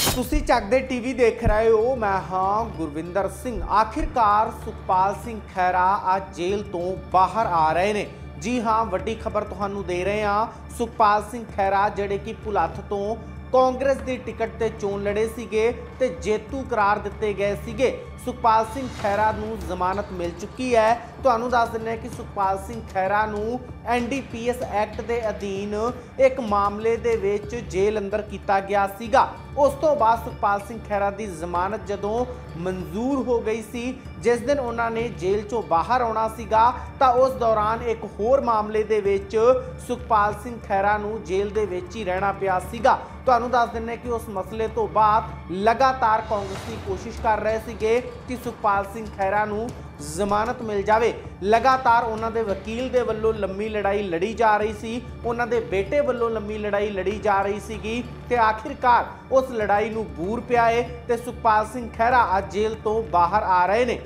ਤੁਸੀਂ ਚੱਕਦੇ ਟੀਵੀ ਦੇਖ ਰਹੇ ਹੋ। मैं हाँ गुरविंदर सिंह। आखिरकार सुखपाल सिंह खैरा आज जेल तो बाहर आ रहे ने। जी हाँ, वड्डी खबर तुहानू दे रहे हैं। सुखपाल सिंह खैरा जिहड़े कि भुलत्थ तो कांग्रेस की टिकट ते चोन लड़े सीगे ते जेतू करार दिते गए सीगे। सुखपाल सिंह खैरा नू जमानत मिल चुकी है। तुहानू दस दिंदे कि सुखपाल सिंह खैरा नू NDPS एक्ट के अधीन एक मामले दे विच जेल अंदर किया गया सीगा। उस तो बाद सुखपाल सिंह खैरा की जमानत जदों मंजूर हो गई सी, जिस दिन उन्होंने जेल चों बाहर आना सीगा तां उस दौरान एक होर मामले दे विच सुखपाल सिंह खैरा नू जेल दे विच ही रहना पिया सीगा। तुहानू दस दिंदे कि उस मसले तो बाद लगातार कांग्रेसी कोशिश कर रहे सीगे कि सुखपाल सिंह खैरा नू जमानत मिल जाए। लगातार उन्होंने वकील दे वल्लों लंबी लड़ाई लड़ी जा रही सी, उन्होंने बेटे वल्लों लंबी लड़ाई लड़ी जा रही सीगी ते आखिरकार उस लड़ाई नू बूर पिया है ते सुखपाल सिंह खैरा आज जेल तो बाहर आ रहे ने।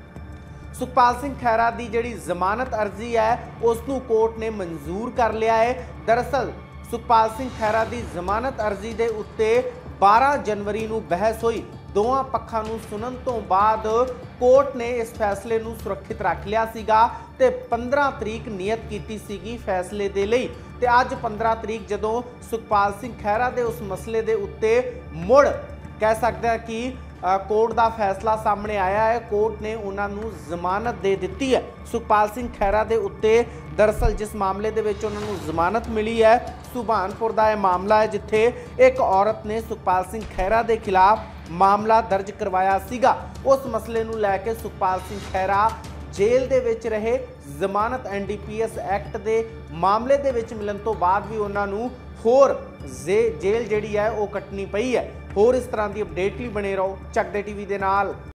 सुखपाल सिंह खैरा की जिहड़ी जमानत अर्जी है उसनू कोर्ट ने मंजूर कर लिया है। दरअसल सुखपाल सिंह खैरा की जमानत अर्जी के उत्ते 12 जनवरी नू बहस हुई। दोवां पक्षां नू सुनन तो बाद कोर्ट ने इस फैसले नू सुरक्षित रख लिया सीगा ते 15 तरीक नियत कीती सीगी फैसले दे लई। ते अज 15 तरीक जदों सुखपाल सिंह खैरा दे उस मसले दे उत्ते मुड़ कह सकते हैं कि कोर्ट का फैसला सामने आया है। कोर्ट ने उन्होंने जमानत दे दी है। सुखपाल सिंह खैरा के उत्ते दरअसल जिस मामले दे विच उन्होंने जमानत मिली है, सुभानपुर का यह मामला है जिथे एक औरत ने सुखपाल सिंह खैरा के खिलाफ मामला दर्ज करवाया सीगा। उस मसले नूं लैके सुखपाल सिंह खैरा जेल दे विच रहे। जमानत NDPS एक्ट के मामले दे विच मिलन तो बाद भी उन्होंने होर जेल जिहड़ी है वो कटनी पई है। होर इस तरह की अपडेट लई बने रहो चकदे टीवी दे नाल।